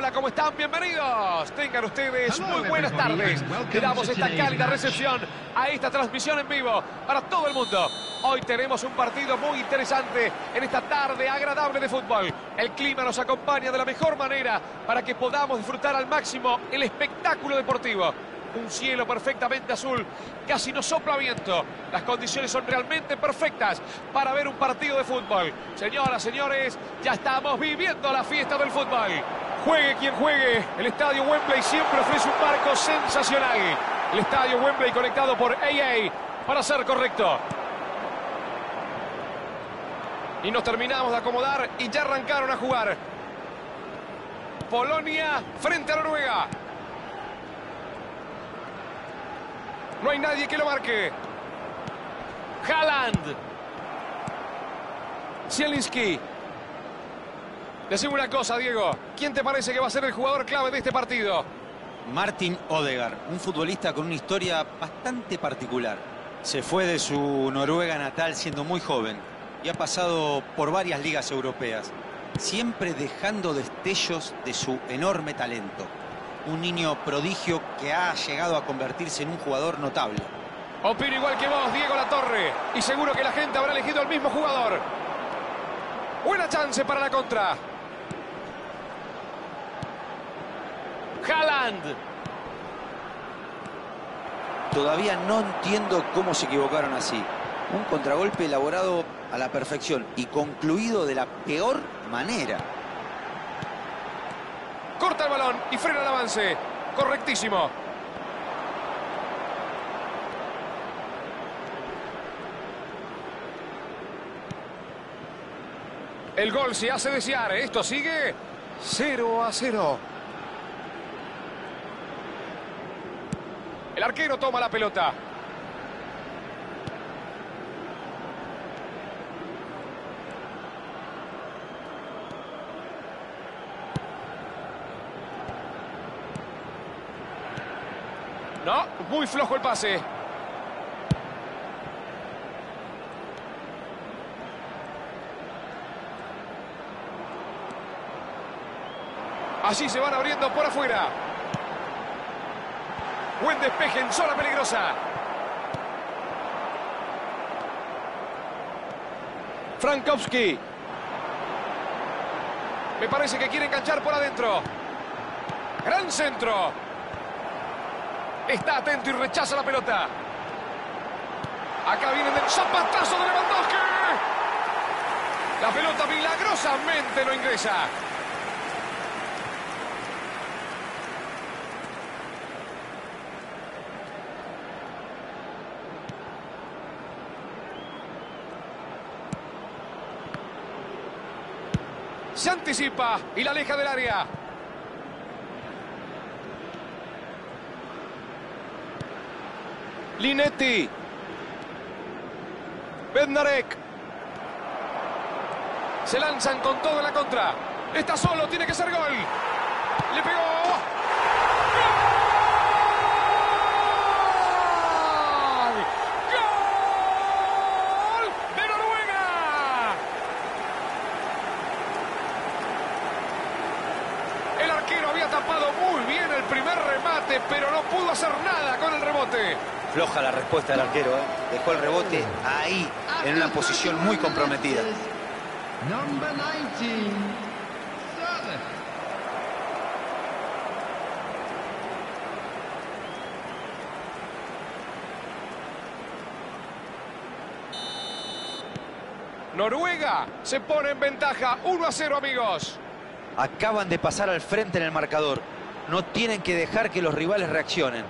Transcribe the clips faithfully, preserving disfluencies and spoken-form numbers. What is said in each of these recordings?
hola, ¿cómo están? Bienvenidos. Tengan ustedes muy buenas tardes. Le damos esta cálida recepción a esta transmisión en vivo para todo el mundo. Hoy tenemos un partido muy interesante en esta tarde agradable de fútbol. El clima nos acompaña de la mejor manera para que podamos disfrutar al máximo el espectáculo deportivo. Un cielo perfectamente azul, casi no sopla viento. Las condiciones son realmente perfectas para ver un partido de fútbol. Señoras, señores, ya estamos viviendo la fiesta del fútbol. Juegue quien juegue, el estadio Wembley siempre ofrece un marco sensacional. El estadio Wembley conectado por A A para ser correcto. Y nos terminamos de acomodar y ya arrancaron a jugar. Polonia frente a Noruega. No hay nadie que lo marque. Haaland. Zielinski. Decime una cosa, Diego. ¿Quién te parece que va a ser el jugador clave de este partido? Martin Odegaard, un futbolista con una historia bastante particular. Se fue de su Noruega natal siendo muy joven y ha pasado por varias ligas europeas, siempre dejando destellos de su enorme talento. Un niño prodigio que ha llegado a convertirse en un jugador notable. Opino igual que vos, Diego Latorre. Y seguro que la gente habrá elegido al mismo jugador. Buena chance para la contra. Haaland. Todavía no entiendo cómo se equivocaron así. Un contragolpe elaborado a la perfección y concluido de la peor manera. Corta el balón y frena el avance. Correctísimo. El gol se hace desear. Esto sigue cero a cero. El arquero toma la pelota. No, muy flojo el pase. Allí se van abriendo por afuera. Buen despeje en zona peligrosa. Frankowski. Me parece que quiere enganchar por adentro. Gran centro. Está atento y rechaza la pelota. Acá viene el zapatazo de Lewandowski. La pelota milagrosamente no ingresa. Se anticipa y la aleja del área. Linetti. Bednarek. Se lanzan con todo en la contra. Está solo, tiene que ser gol. Le pegó. ¡Gol! ¡Gol de Noruega! El arquero había tapado muy bien el primer remate, pero no pudo hacer nada con el rebote. Floja la respuesta del arquero, ¿eh? Dejó el rebote ahí, en una posición muy comprometida. Noruega se pone en ventaja uno a cero, amigos. Acaban de pasar al frente en el marcador. No tienen que dejar que los rivales reaccionen.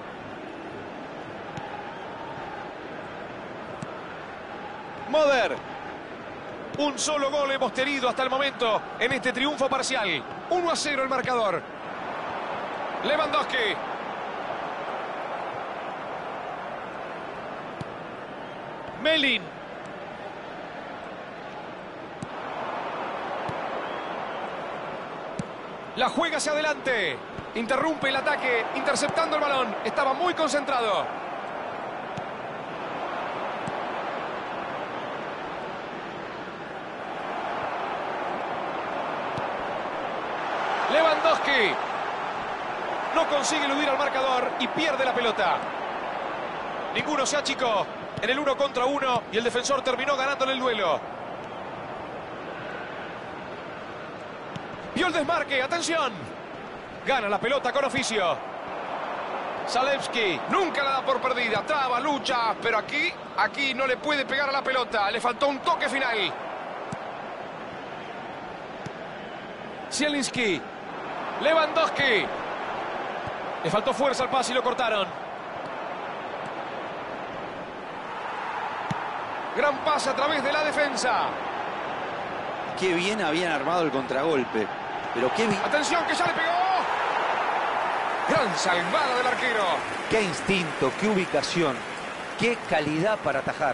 Moder. Un solo gol hemos tenido hasta el momento en este triunfo parcial. uno a cero el marcador. Lewandowski. Melin. La juega hacia adelante. Interrumpe el ataque, interceptando el balón. Estaba muy concentrado. Lewandowski. No consigue eludir al marcador y pierde la pelota. Ninguno se achicó en el uno contra uno y el defensor terminó ganándole el duelo. Vio el desmarque, atención. Gana la pelota con oficio. Zalewski nunca la da por perdida, traba, lucha, pero aquí, aquí no le puede pegar a la pelota. Le faltó un toque final. Zielinski. Lewandowski. Le faltó fuerza al pase y lo cortaron. Gran pase a través de la defensa. Qué bien habían armado el contragolpe. Pero qué bien... Atención, que ya le pegó. Gran salvada del arquero. Qué instinto, qué ubicación, qué calidad para atajar.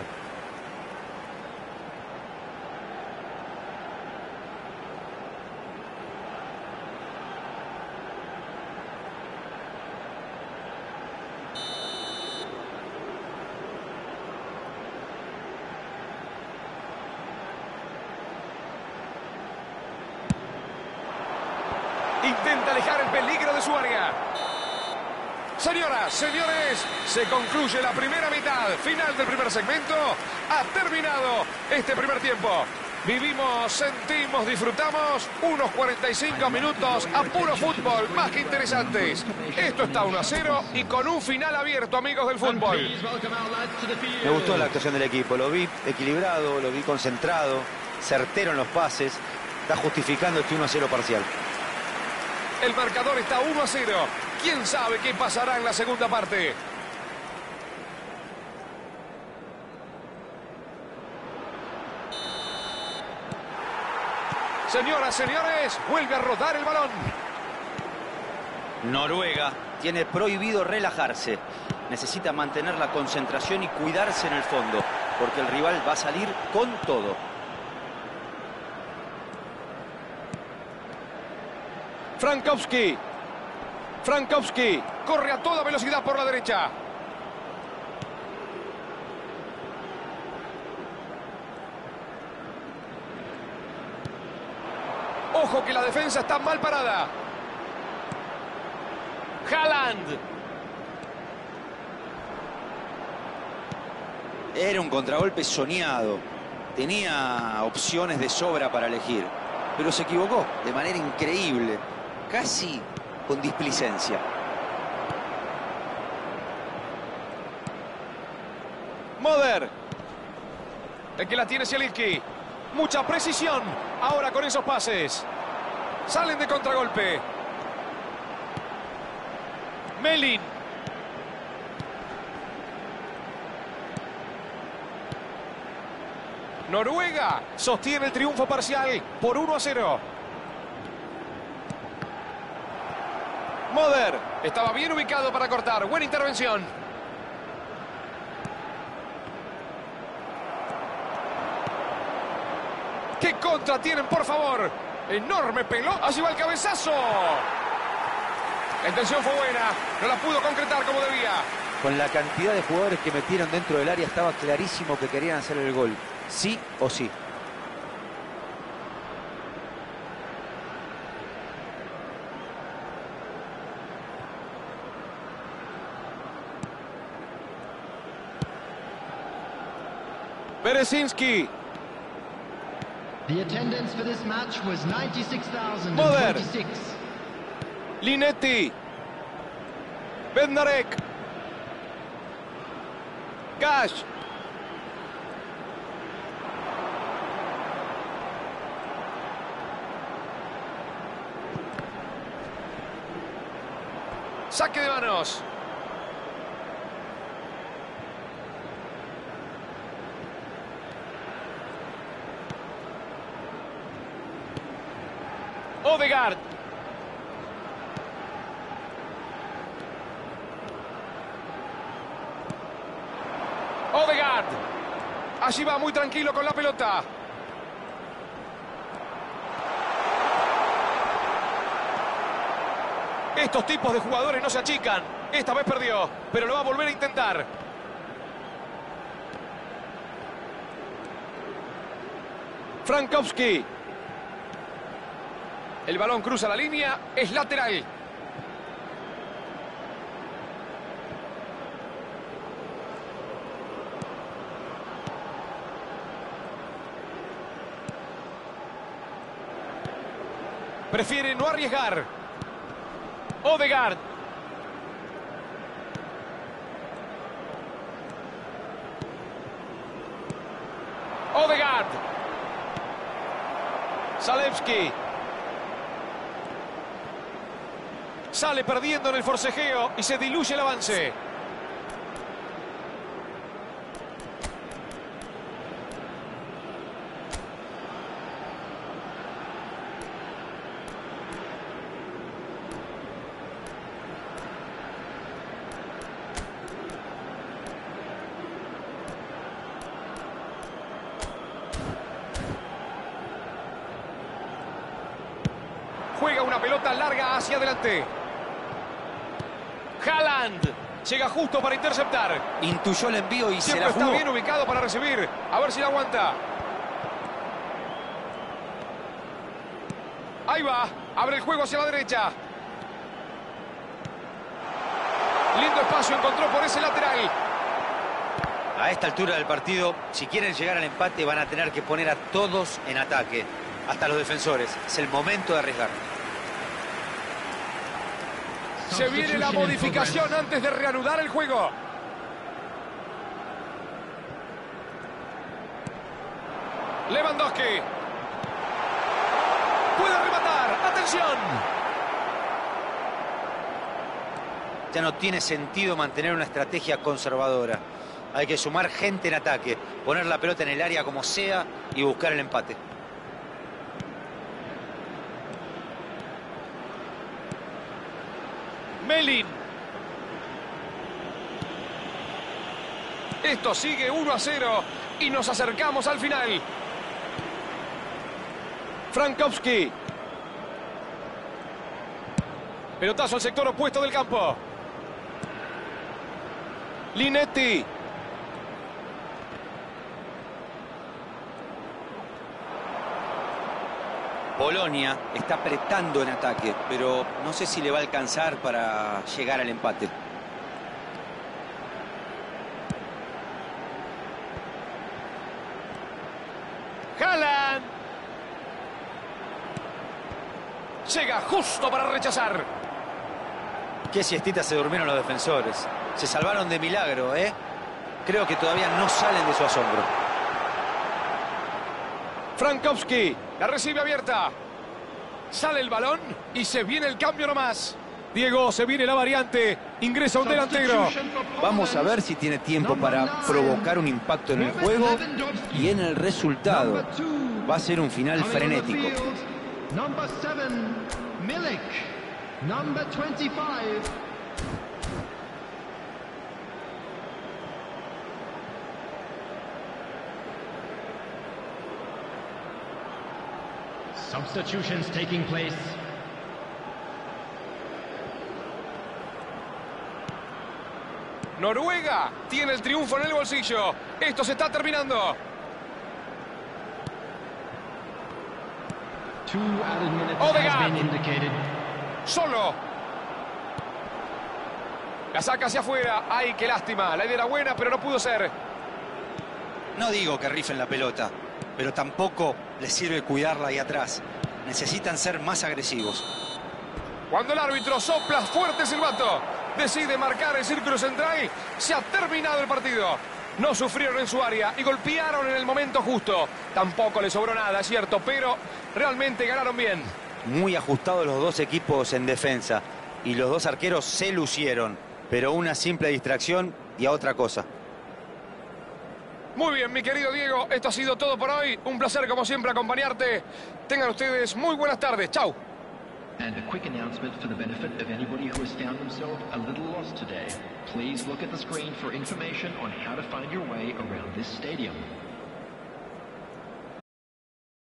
Intenta alejar el peligro de su área. Señoras, señores, se concluye la primera mitad. Final del primer segmento. Ha terminado este primer tiempo. Vivimos, sentimos, disfrutamos unos cuarenta y cinco minutos a puro fútbol, más que interesantes. Esto está uno a cero y con un final abierto, amigos del fútbol. Me gustó la actuación del equipo. Lo vi equilibrado, lo vi concentrado, certero en los pases. Está justificando este uno a cero parcial. El marcador está uno a cero. ¿Quién sabe qué pasará en la segunda parte? Señoras, señores, vuelve a rodar el balón. Noruega tiene prohibido relajarse. Necesita mantener la concentración y cuidarse en el fondo, porque el rival va a salir con todo. Frankowski. Frankowski corre a toda velocidad por la derecha. Ojo que la defensa está mal parada. Haaland. Era un contragolpe soñado. Tenía opciones de sobra para elegir, pero se equivocó de manera increíble, casi con displicencia. Moder. El que la tiene Zielinski. Mucha precisión ahora con esos pases. Salen de contragolpe. Melin. Noruega sostiene el triunfo parcial por uno a cero. Moder estaba bien ubicado para cortar. Buena intervención. ¡Qué contra tienen, por favor! Enorme pelota. Allí va el cabezazo. La intención fue buena. No la pudo concretar como debía. Con la cantidad de jugadores que metieron dentro del área estaba clarísimo que querían hacer el gol. Sí o sí. Berezinski. The attendance for this match was ninety-six thousand Moder. twenty-six. Linetti. Bednarek. Gash. Saque de manos. Odegaard. Odegaard. Allí va muy tranquilo con la pelota. Estos tipos de jugadores no se achican. Esta vez perdió, pero lo va a volver a intentar. Frankowski. El balón cruza la línea, es lateral. Prefiere no arriesgar. Odegaard. Odegaard. Zalewski. Sale perdiendo en el forcejeo y se diluye el avance. Juega una pelota larga hacia adelante. Haaland llega justo para interceptar. Intuyó el envío y Siempre se la jugó. está bien ubicado para recibir. A ver si la aguanta. Ahí va. Abre el juego hacia la derecha. Lindo espacio encontró por ese lateral. A esta altura del partido, si quieren llegar al empate, van a tener que poner a todos en ataque. Hasta los defensores. Es el momento de arriesgar. Se viene la modificación antes de reanudar el juego. Lewandowski. Puede rematar. ¡Atención! Ya no tiene sentido mantener una estrategia conservadora. Hay que sumar gente en ataque, poner la pelota en el área como sea y buscar el empate. Melin. Esto sigue uno a cero y nos acercamos al final. Frankowski. Pelotazo al sector opuesto del campo. Linetti. Polonia está apretando en ataque, pero no sé si le va a alcanzar para llegar al empate. Haaland. Llega justo para rechazar. Qué siestita se durmieron los defensores. Se salvaron de milagro, ¿eh? Creo que todavía no salen de su asombro. Frankowski. La recibe abierta. Sale el balón y se viene el cambio nomás. Diego, se viene la variante. Ingresa un delantero. Vamos a ver si tiene tiempo para provocar un impacto en el juego y en el resultado. Va a ser un final frenético. Number seven, Milik. Number twenty-five. Substitutions taking place. Noruega tiene el triunfo en el bolsillo. Esto se está terminando. Two added minutes Odegaard. has been indicated. Solo. La saca hacia afuera. Ay, qué lástima. La idea era buena, pero no pudo ser. No digo que rifen la pelota, pero tampoco les sirve cuidarla ahí atrás. Necesitan ser más agresivos. Cuando el árbitro sopla fuerte el silbato, decide marcar el círculo central, se ha terminado el partido. No sufrieron en su área y golpearon en el momento justo. Tampoco le sobró nada, es cierto, pero realmente ganaron bien. Muy ajustados los dos equipos en defensa y los dos arqueros se lucieron, pero una simple distracción y a otra cosa. Muy bien, mi querido Diego, esto ha sido todo por hoy. Un placer, como siempre, acompañarte. Tengan ustedes muy buenas tardes. Chau. And a quick announcement for the benefit of anybody who has found themselves a little lost today. Please look at the screen for information on how to find your way around this stadium.